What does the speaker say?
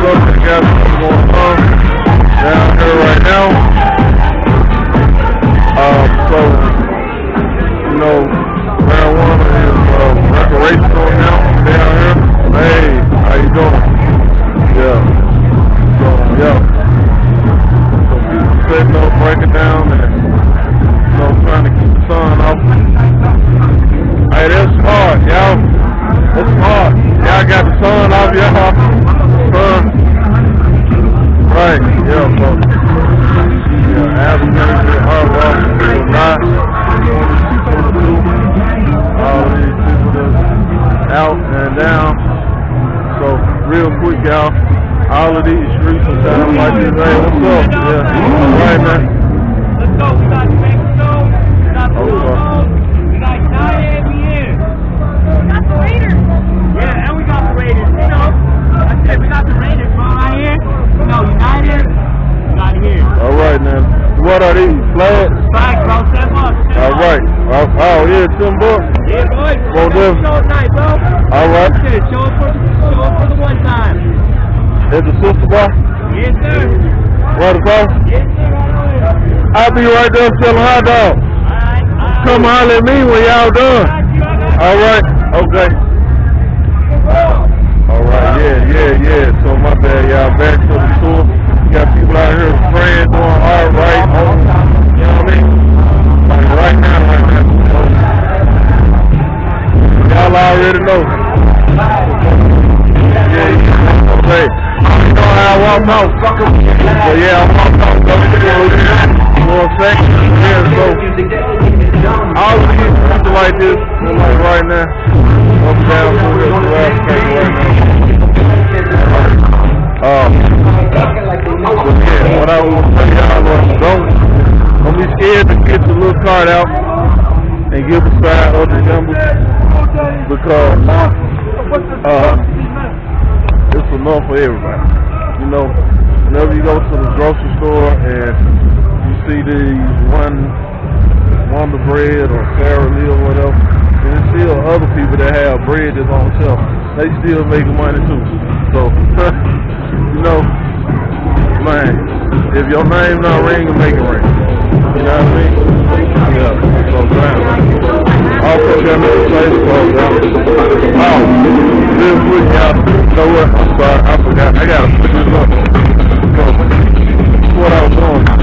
stuff that got going on down here right now. So, you know, marijuana is recreational now down here. Hey, how you doing? Yeah. So, yeah. So people setting up, breaking down, and, you know, trying to keep the sun off. Hey, that's smart, y'all. That's smart. Y'all got the sun off, y'all. Sun. Right, yeah, so. Yeah, Albuquerque, Artwalk, not. All these people that's out and down. So, real quick, y'all. All of these streets are sound like this. Hey, what's up? Yeah, all right, man. Let's go. We got Mexico. We got Bulldogs. We got United. We in. We got the Raiders. Yeah, and we got the Raiders. You know, I said we got the Raiders, bro, right here. You know, United. We got here. All right, man. What are these? Flags? Flags, bro. 10 bucks. All right. Oh, yeah, 10 bucks. Yeah, boy. Well, then. Show night, bro. All right. Show up for the one time. Is the sister bar? Yes, sir. Right across? Yes, sir. I'll be right there selling hot dogs. Alright. Come holler at me when y'all done. All right. Okay. All right. Yeah. So my bad, y'all. Back to the store. You got people out here spraying, doing art right on. You know what I mean? Like right now. Y'all already know. Yeah. Okay. You know how I walk out. So yeah, I walk out. You know what I'm saying? Yeah, so all of these people like this, like right now, up and down through this right now. But yeah, what I want to tell y'all, don't be scared to get your little card out and give a side of the numbers, because it's enough for everybody. You know, whenever you go to the grocery store and you see these Wonder Bread or Sara Lee or whatever, and there's still other people that have bread that's on shelf. They still making money too. So, you know, man, if your name not ringing, make it ring. You know what I mean? Yeah, so man. Also, got another place called oh, real quick, y'all. You know what? I'm sorry, I forgot. I gotta put this up. So, what I was doing.